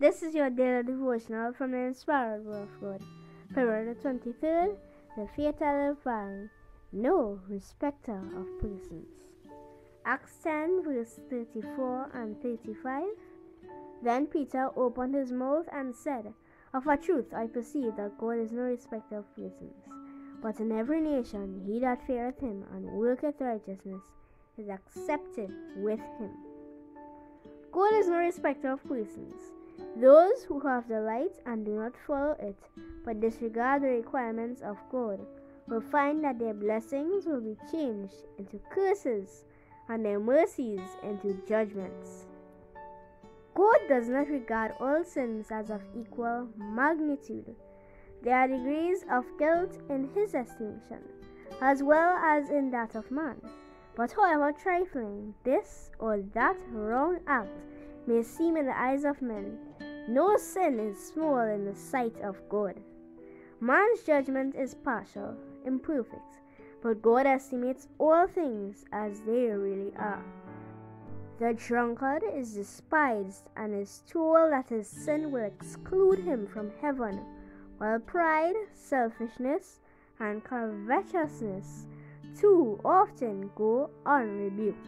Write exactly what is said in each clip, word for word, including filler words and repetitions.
This is your daily devotional from the Inspired Word of God, February twenty-third, the fatal vine, no respecter of persons. Acts ten, verse thirty-four and thirty-five. Then Peter opened his mouth and said, Of a truth I perceive that God is no respecter of persons, but in every nation he that feareth him and worketh righteousness is accepted with him. God is no respecter of persons. Those who have the light and do not follow it, but disregard the requirements of God, will find that their blessings will be changed into curses and their mercies into judgments. God does not regard all sins as of equal magnitude. There are degrees of guilt in his estimation, as well as in that of man. But however trifling this or that wrong act may seem in the eyes of men, no sin is small in the sight of God. Man's judgment is partial, imperfect, but God estimates all things as they really are. The drunkard is despised and is told that his sin will exclude him from heaven, while pride, selfishness, and covetousness too often go unrebuked.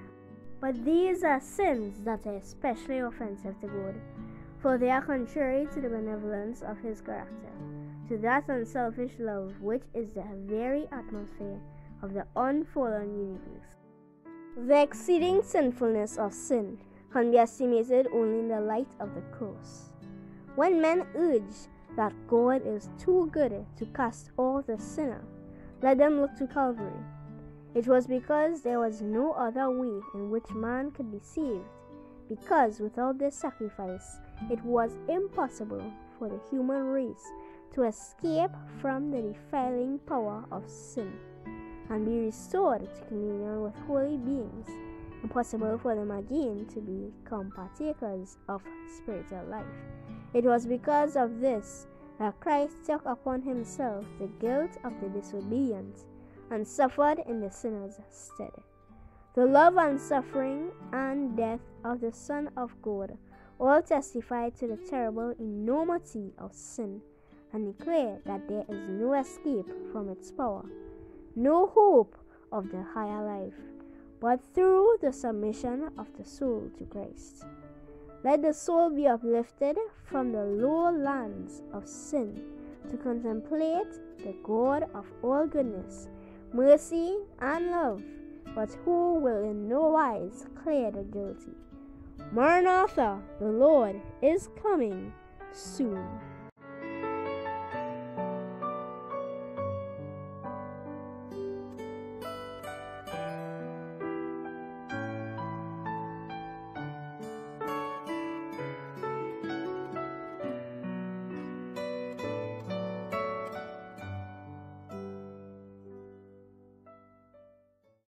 But these are sins that are especially offensive to God, for they are contrary to the benevolence of his character, to that unselfish love which is the very atmosphere of the unfallen universe. The exceeding sinfulness of sin can be estimated only in the light of the cross. When men urge that God is too good to cast off the sinner, let them look to Calvary. It was because there was no other way in which man could be saved, because without this sacrifice it was impossible for the human race to escape from the defiling power of sin and be restored to communion with holy beings, impossible for them again to become partakers of spiritual life. It was because of this that Christ took upon himself the guilt of the disobedient and suffered in the sinner's stead. The love and suffering and death of the Son of God all testify to the terrible enormity of sin and declare that there is no escape from its power, no hope of the higher life, but through the submission of the soul to Christ. Let the soul be uplifted from the low lands of sin to contemplate the God of all goodness, mercy, and love, but who will in no wise clear the guilty. Maranatha, the Lord is coming soon.